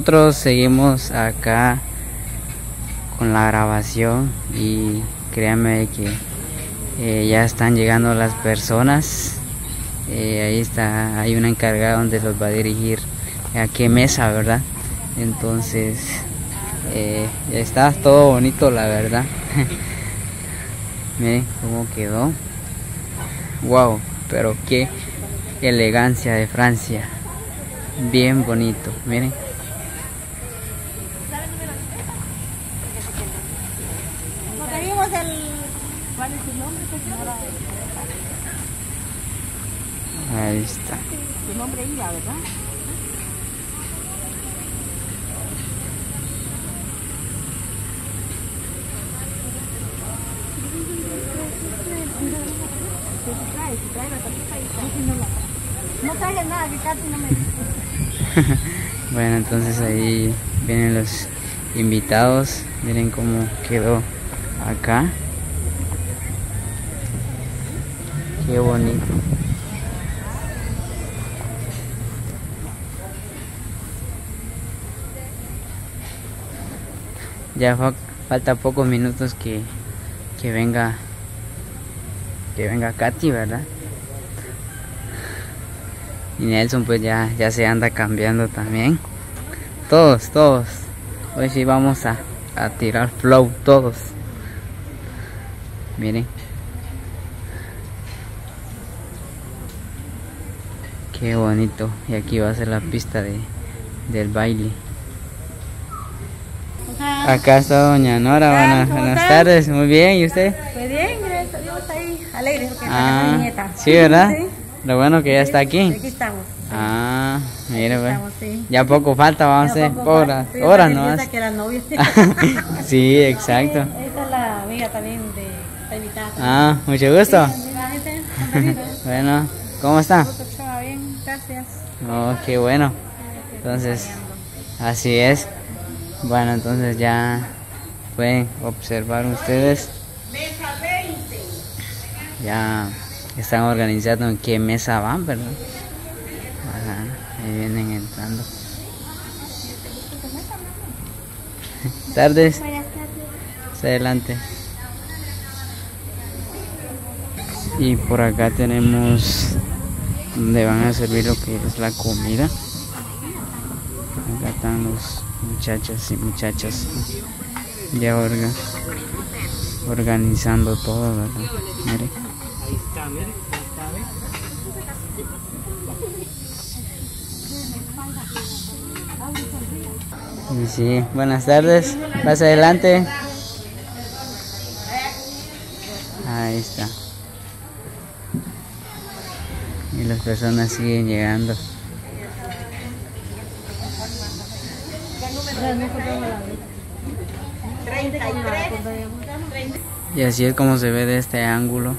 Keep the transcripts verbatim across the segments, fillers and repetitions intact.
Nosotros seguimos acá con la grabación y créanme que eh, ya están llegando las personas. Eh, ahí está, hay una encargada donde los va a dirigir a qué mesa, ¿verdad? Entonces eh, está todo bonito, la verdad. Miren cómo quedó. Wow, pero qué elegancia de Francia. Bien bonito, miren. ¿Cuál es su nombre, señora? Ahí está. Su nombre iba, ¿verdad? No traigas nada, que casi no me... Bueno, entonces ahí vienen los invitados. Miren cómo quedó acá. Qué bonito. Ya fa falta pocos minutos que, que venga que venga Katy, ¿verdad? Y Nelson pues ya, ya se anda cambiando también. Todos, todos. Hoy sí vamos a, a tirar flow todos. Miren. Qué bonito. Y aquí va a ser la pista de, del baile. Ajá. Acá está doña Nora. Buenas, buenas tardes. Muy bien. ¿Y usted? Pues bien, gracias a Dios, ahí alegre porque Ah, está mi nieta. sí, ¿verdad? Sí. Lo bueno que ya está aquí. Aquí estamos. Ah, mire, pues. Estamos, sí. Ya poco falta, vamos a hacer horas, Sí, horas yo nomás. pienso que era novia. Sí, exacto. Ahí está la amiga también de esta invitada. Ah, mucho gusto. Sí, amiga, compañera. Bueno, ¿cómo está? Estaba bien, gracias. Oh, qué bueno. Entonces, así es. Bueno, entonces ya pueden observar ustedes. Ya están organizando en qué mesa van, ¿verdad? Ajá, ahí vienen entrando. Tardes. Adelante. Y por acá tenemos donde van a servir lo que es la comida. Acá están los muchachos y muchachas ya orga, organizando todo, ¿verdad? Mire. Y sí, buenas tardes. Pasa adelante. Ahí está. Y las personas siguen llegando. Y así es como se ve de este ángulo.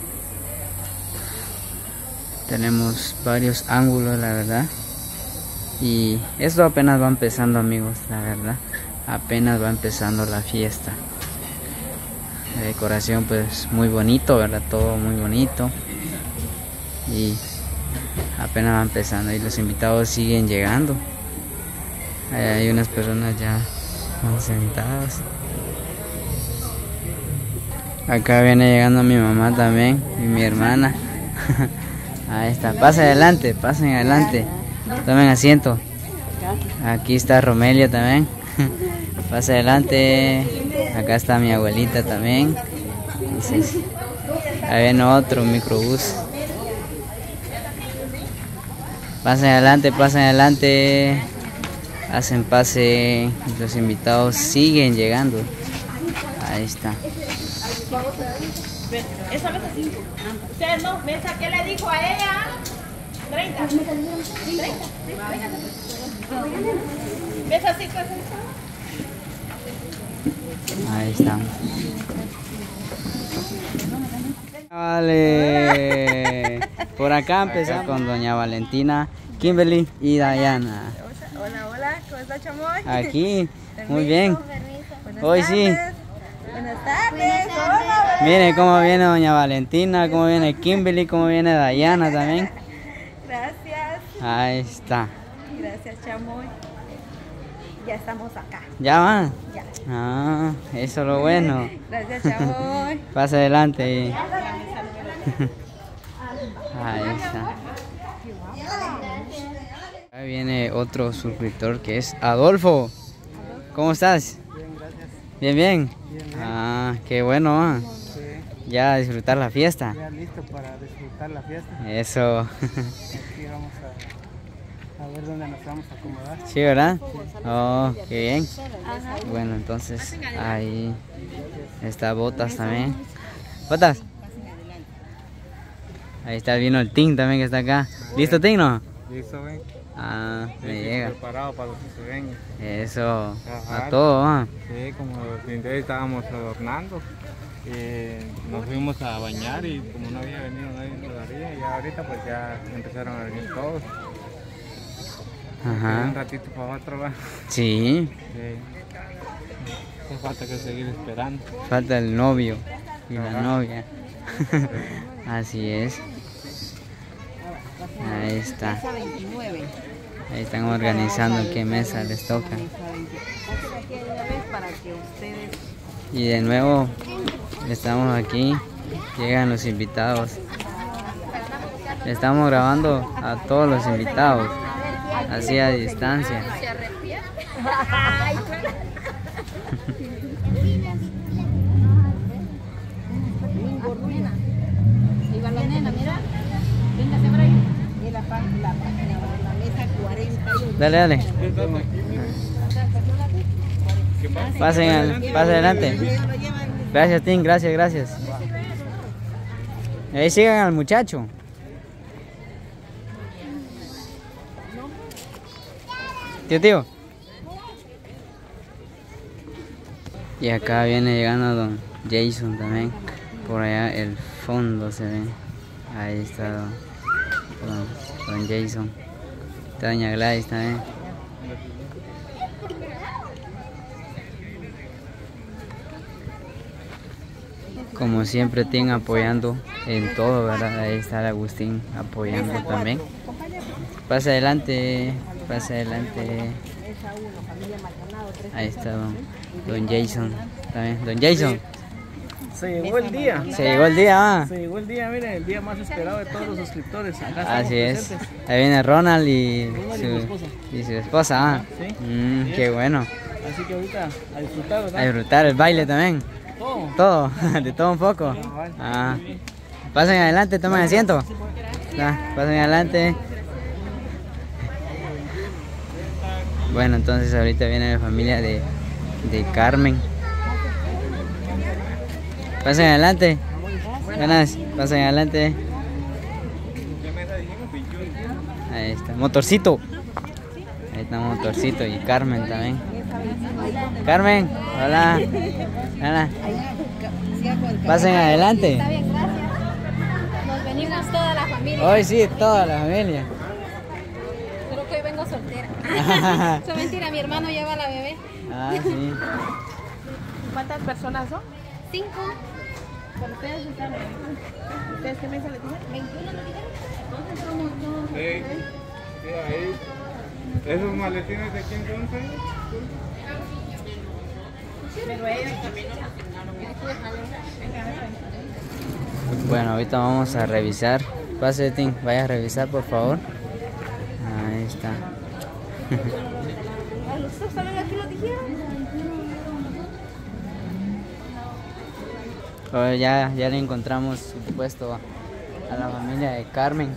Tenemos varios ángulos, la verdad. Y esto apenas va empezando, amigos, la verdad. Apenas va empezando la fiesta. La decoración pues muy bonito, ¿verdad? Todo muy bonito. Y apenas va empezando y los invitados siguen llegando. Ahí hay unas personas ya sentadas. Acá viene llegando mi mamá también y mi hermana. Ahí está, pasen adelante, pasen adelante. Tomen asiento. Aquí está Romelia también. Pase adelante. Acá está mi abuelita también. Entonces, ahí viene otro microbús. Pasen adelante, pasen adelante. Hacen pase. Los invitados siguen llegando. Ahí está. Esa mesa cinco. Usted no, mesa, ¿qué le dijo a ella? treinta. treinta. Mesa cinco. Ahí estamos. Vale. Por acá empezamos con doña Valentina, Kimberly y Diana. Hola, hola, ¿cómo está, chamoy? Aquí, muy bien. Hoy sí. Buenas tardes. Hola. Miren cómo viene doña Valentina, cómo viene Kimberly, cómo viene Diana también. Gracias. Ahí está. Gracias, chamoy. ya estamos acá. ¿Ya van? Ya. Ah, eso es lo bueno. Gracias, chavo. Pasa adelante. Ahí está. Ahí viene otro suscriptor que es Adolfo. ¿Cómo estás? Bien, gracias. Bien, bien. Bien, bien. Ah, qué bueno. ¿Ah? Sí, Ya a disfrutar la fiesta. ya listo para disfrutar la fiesta. Eso. Aquí vamos a, a ver dónde nos vamos a acomodar. Sí, ¿verdad? Oh, qué bien. Bueno, entonces ahí está Botas también. Botas. Ahí está, vino el Ting también que está acá. ¿Listo, Ting, no? Listo, ven. Ah, me llega. Preparado para los que se ven. Eso, Ajá. a todo, ¿ah? Sí, como el día estábamos adornando. Eh, nos fuimos a bañar y como no había venido nadie todavía, y ahorita pues ya empezaron a venir todos. Ajá. Un ratito para otro, va. Sí, Sí. No falta que seguir esperando. falta el novio y la Ajá. novia. Así es. Ahí está. Mesa veintinueve. Ahí están organizando qué mesa les toca. Mesa veintinueve. Aquí hay una vez para que ustedes... Y de nuevo estamos aquí. Llegan los invitados. Estamos grabando a todos los invitados. Así a distancia. Ahí va la nena, mira. Véngase por ahí. Y la página, la página, la mesa cuarenta y uno. Dale, dale. Pasen, al- pasen adelante. Gracias, Tim. Gracias, gracias. Ahí sigan al muchacho. Tío, tío. Y acá viene llegando don Jason también. Por allá el fondo se ve. Ahí está don, don, don Jason. Está doña Gladys también. Como siempre, Tim apoyando en todo, ¿verdad? Ahí está el Agustín apoyando también. Pasa adelante, pasa adelante. Ahí está don, don Jason también. Don Jason, Se llegó el día. se llegó el día, ¿ah? Se llegó el día, miren, el día más esperado de todos los suscriptores. Acá estamos Así es. presentes. Ahí viene Ronald y Ronald y su esposa. su, y su esposa, ¿ah? Sí. Mm, Así qué es. bueno. Así que ahorita a disfrutar, ¿verdad? A disfrutar el baile también. Todo. Todo, de todo un poco. Ah. Pasen adelante, tomen asiento. Ya, pasen adelante. Bueno, entonces ahorita viene la familia de, de Carmen. Pasen adelante. Buenas, pasen adelante. Ahí está, motorcito. Ahí está motorcito y Carmen también. Carmen, hola. Hola. Pasen adelante. Está bien, gracias. Nos venimos toda la familia. Hoy sí, toda la familia. Creo que hoy vengo soltera. Eso es mentira, mi hermano lleva a la bebé. Ah, sí. ¿Cuántas personas son? Cinco. Pero ustedes están... ¿Ustedes qué mesa les dije? veintiuno me dijeron. Entonces somos dos. Sí, sí, ahí. ¿Esos maletines de quién son? Pero ellos también nos asignaron. Bueno, ahorita vamos a revisar. Pase, Tim, vaya a revisar, por favor. Ahí está. ¿Ustedes saben aquí lo dijeron? Ahora ya, ya le encontramos su puesto a, a la familia de Carmen.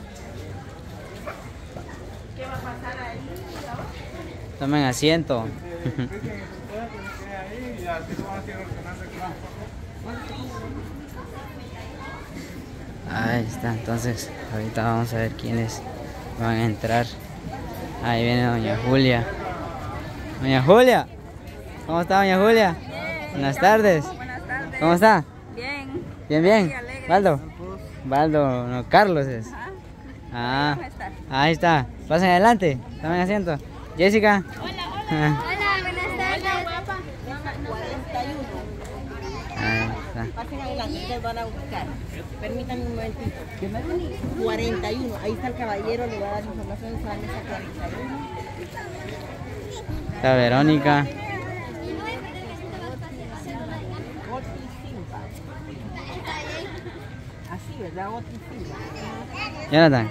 ¿Qué va a pasar ahí? Tomen asiento. Ahí está, entonces ahorita vamos a ver quiénes van a entrar. Ahí viene doña Julia. Doña Julia, ¿cómo está doña Julia? Buenas tardes. Buenas tardes. ¿Cómo está? Bien. Bien, bien. Sí, alegre. Baldo. Baldo, no, Carlos es. Ah, ¿Cómo está? ahí está. Pasen adelante, tomen asiento. Jessica. Hola, buenas tardes. cuarenta y uno. Ahí está. Pasen adelante, ustedes van a buscar. Permítanme un momentito. cuarenta y uno. Ahí está el caballero, le va a dar información de esa mesa cuarenta y uno. Está Verónica. Así, ¿verdad? Oticina. Jonathan.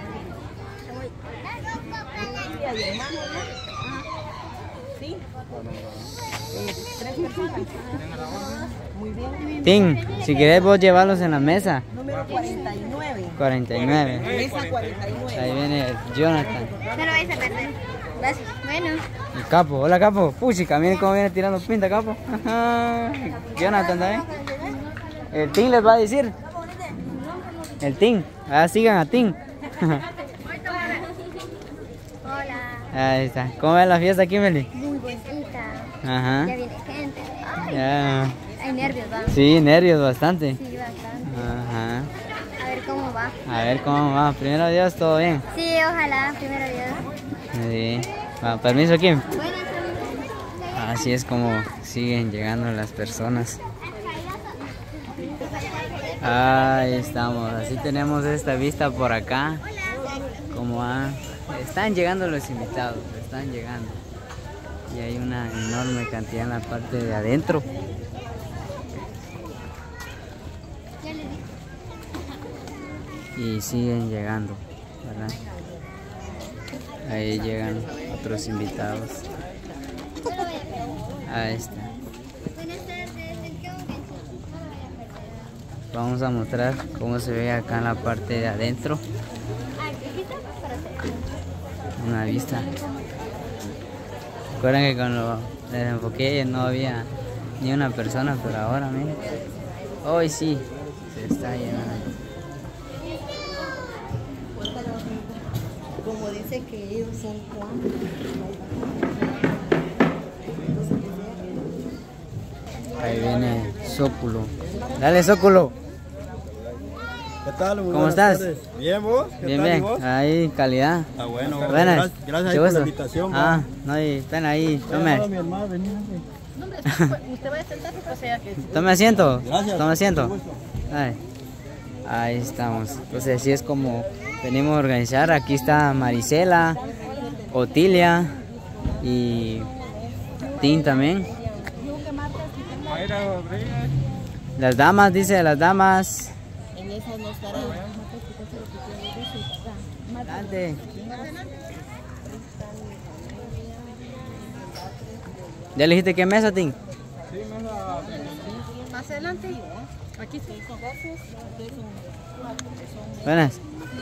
¿Sí? Eh, tres personas. Muy bien. Tim, si querés vos llevarlos en la mesa. Número cuarenta y nueve. cuarenta y nueve. Mesa cuarenta y nueve. Ahí viene Jonathan. No lo vais a perder. Gracias. Bueno. El Capo, hola Capo. Puchica, miren cómo viene tirando pinta, Capo. Ajá. Jonathan también. El Tim les va a decir. El Tim. Ah, sigan a Tim. Hola. Ahí está. ¿Cómo va la fiesta, Kimberly? Muy bonita. Ajá. Ya viene gente. Ay. Ya. Hay nervios, ¿va? Sí, nervios bastante. Sí, bastante. Ajá. A ver cómo va. A ver cómo va. Primero Dios, todo bien. Sí, ojalá. Primero Dios. Sí. Va, permiso, Kim. Bueno, Así es como siguen llegando las personas. Ahí estamos. Así tenemos esta vista por acá. Como va. Están llegando los invitados. Están llegando. Y hay una enorme cantidad en la parte de adentro. Y siguen llegando, ¿verdad? Ahí llegan otros invitados. Ahí está. Vamos a mostrar cómo se ve acá en la parte de adentro. Una vista. Recuerden que cuando les enfoqué no había ni una persona, pero ahora miren. Hoy sí, se está llenando. Como dice que ellos son Juan. Ahí viene Zóculo. Dale, Zóculo. ¿Qué tal? Muy ¿Cómo buenas estás? tardes. Bien, ¿vos? ¿Qué Bien, tal, bien. y vos? Ahí, calidad. Ah, bueno. Buenas. Gracias, gracias ahí Mucho por la gusto. invitación. Ah, no hay, están ahí. Tome. Mi hermano, vení, vení. Usted va a sentar, o sea que... Tome asiento. Gracias. Tome asiento. Mucho gusto. Ahí. Ahí estamos. Entonces así es como venimos a organizar. Aquí está Marisela, Otilia y Tim también. Mayra Rodríguez. Las damas, dice las damas. En esas no estará. Adelante. ¿Ya elegiste qué mesa, Tim? Sí, mesa. Más adelante. Aquí sí. Buenas.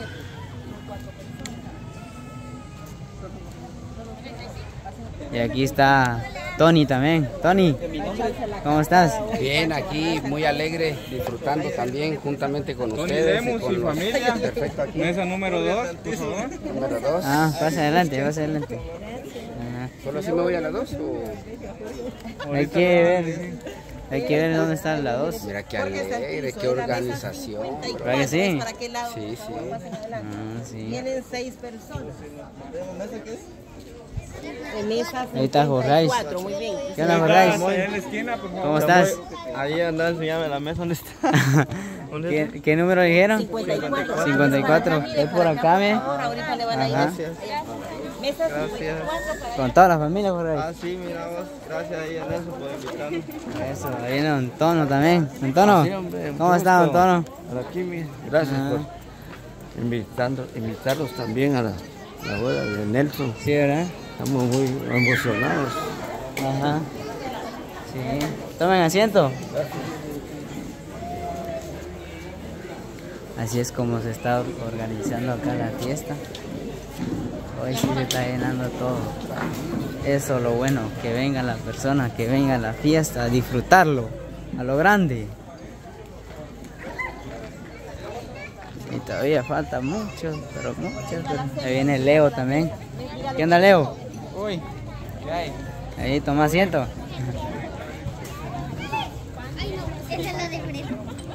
Y aquí está Tony también. Tony, ¿cómo estás? Bien, aquí muy alegre, disfrutando también juntamente con Tony ustedes. Lemus con y los- familia. Perfecto, aquí. Mesa número dos, por favor. Número dos. Ah, pasa adelante, pasa adelante. Ajá. ¿Solo así me voy a la dos o...? Hay que ver, hay que ver dónde está la dos. Mira qué alegre, qué organización. bro. ¿Verdad que sí? ¿Para qué lado? Sí, sí. Ah, sí. Tienen seis personas. En mesa Ahí está Jorrais. cuatro, muy bien. ¿Qué onda, Jorrais? Allá en la esquina, por favor. ¿Cómo estás? Ahí anda, enseñame la mesa. ¿Dónde está? ¿Dónde está? ¿Qué, qué número dijeron? cincuenta y cuatro. cincuenta y cuatro. Es por acá, ¿ve? Ahorita le van a ir. Ajá. Mesa cincuenta y cuatro. Con toda la familia, Jorrais. Ah, sí, mira vos. Gracias ahí, Nelson, por invitarnos. Eso, ahí viene Don Tono también. Don Tono, Sí, hombre, ¿cómo un está Don gusto. Tono? Aquí, mi- gracias Ah. por invitando, invitarlos también a la, la boda de Nelson. Sí, ¿verdad? Estamos muy emocionados. Ajá. Sí. Tomen asiento. Así es como se está organizando acá la fiesta. Hoy sí se está llenando todo. Eso es lo bueno, que venga la persona, que venga a la fiesta, a disfrutarlo, a lo grande. Y todavía falta mucho, pero mucho. Pero ahí viene Leo también. ¿Qué onda, Leo? Uy, ¿qué hay? Ahí, toma asiento. Esa es la de frío.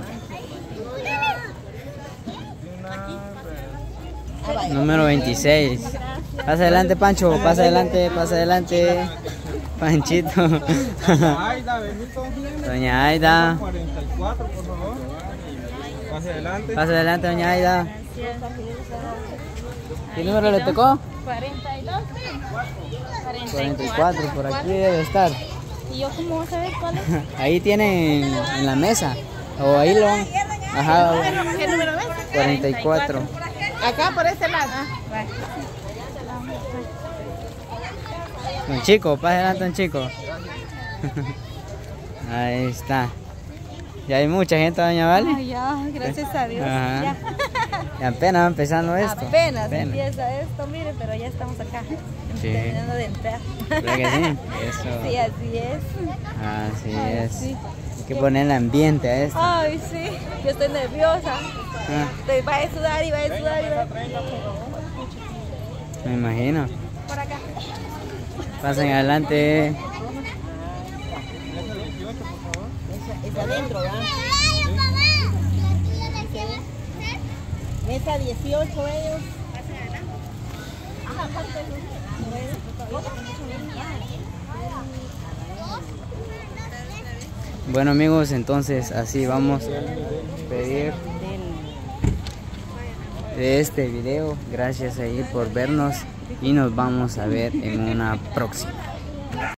Número veintiséis. Pasa adelante, Pancho. Pasa adelante, pasa adelante. Panchito. Aida, Benito. Doña Aida. cuarenta y cuatro, por favor. Pase adelante. Pasa adelante, doña Aida. ¿Qué número le tocó? cuarenta y dos. cuarenta y cuatro, por aquí debe estar. ¿Y yo cómo voy a saber cuál es? Ahí tienen en la mesa. O ahí lo van. Ajá, ¿Qué número es? cuarenta y cuatro. Acá por ese lado. Un chico, pase adelante un chico. Ahí está. Ya hay mucha gente, doña Vale. Ay, ya, gracias a Dios. Ajá. Ya. Y apenas va empezando esto. Apenas, empieza esto, mire, pero ya estamos acá. Sí. Terminando de entrar. ¿Verdad que sí? Eso. Sí, así es. Así Ay, es. sí. Hay que poner el ambiente a esto. Ay, sí, yo estoy nerviosa. Ah, Estoy, va a sudar y va a sudar y va a... me imagino. Por acá. Pasen adelante. Es adentro, ¿verdad? Mesa dieciocho ellos. Bueno amigos, entonces así vamos a despedir de este video. Gracias ahí por vernos y nos vamos a ver en una próxima.